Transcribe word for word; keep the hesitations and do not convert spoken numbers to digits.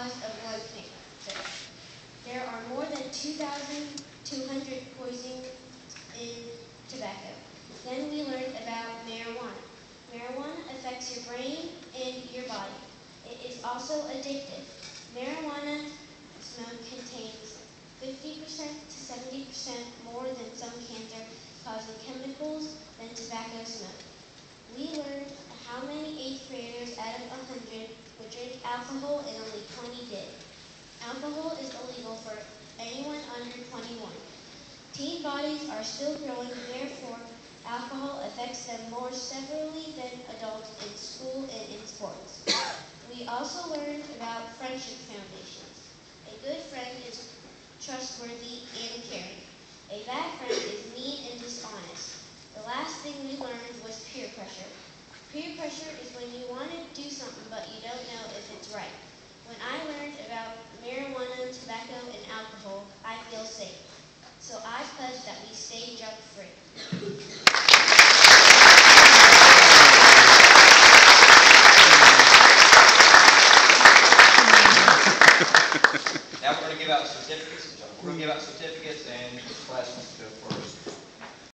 cause of lung cancer. There are more than two thousand two hundred poisons in tobacco. Then we learned about marijuana. Marijuana affects your brain and your body. It is also addictive. Marijuana smoke contains fifty percent to seventy percent more than some cancer-causing chemicals than tobacco smoke. We learned how many eighth graders out of one hundred would drink alcohol and only twenty did. Alcohol is illegal for anyone under twenty-one. Teen bodies are still growing, therefore alcohol affects them more severely than adults in school and in sports. We also learned about friendship foundations. A good friend is trustworthy and caring. A bad friend is mean and dishonest. The last thing we learned was peer pressure. Peer pressure is when you want to do something but you don't know if it's right. When I learned about marijuana, tobacco, and alcohol, I feel safe. So I pledge that we stay drug-free. Now we're going to give out certificates. We're going to give out certificates and class wants to go first.